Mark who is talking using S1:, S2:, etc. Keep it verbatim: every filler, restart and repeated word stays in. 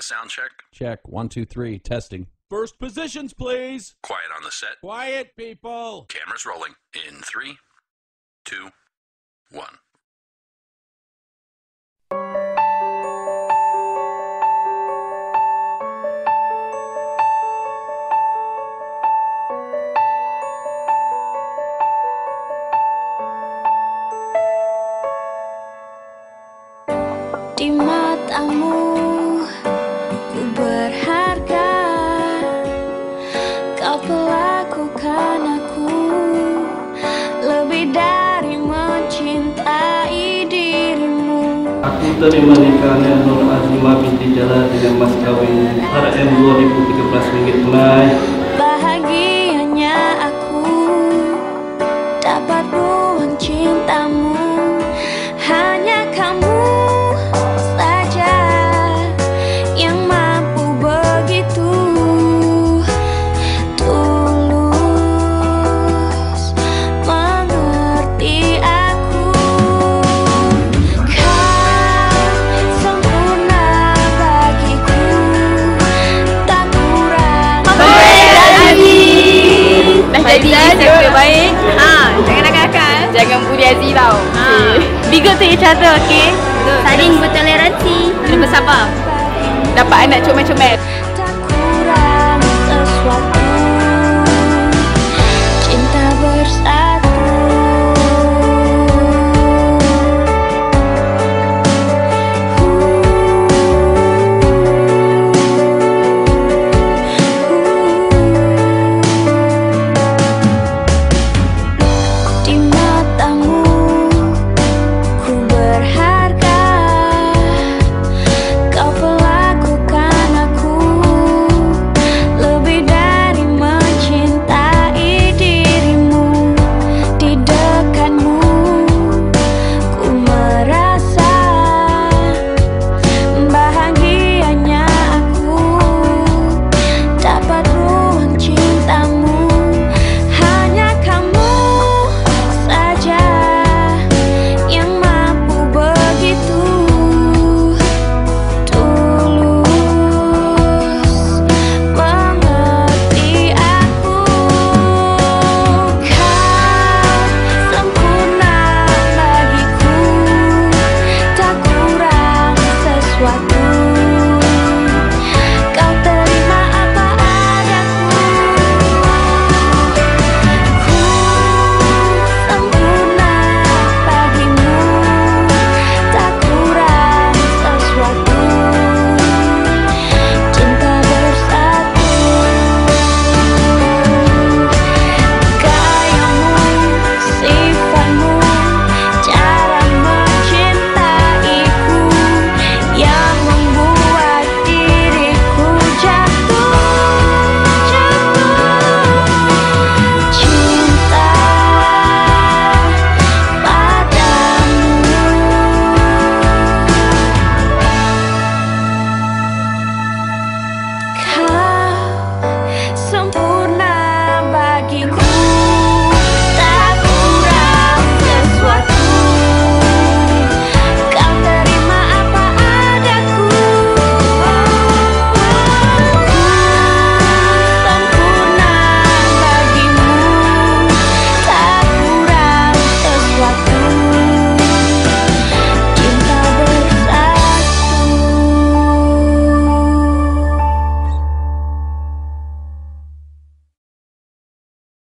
S1: sound check.
S2: Check. One, two, three. Testing. First positions, please.
S1: Quiet on the set.
S2: Quiet, people.
S1: Cameras rolling. In three, two, one.
S3: Di matamu ku berharga, kau perlakukan aku lebih dari mencintai dirimu.
S4: Aku terima nikahnya Nur Azimah binti Jalal dengan mas kawin R M dua ribu tiga belas ringgit tunai.
S3: Bahagianya aku dapat buang cintamu, hanya kamu
S5: jadi isteri yang baik. Ah, jangan nakal-nakal. Jangan budi Aziz tau. Ah. Be good to each other, okay?
S6: Saling bertoleransi.
S5: Kena bersabar. Dapat anak comel-comel.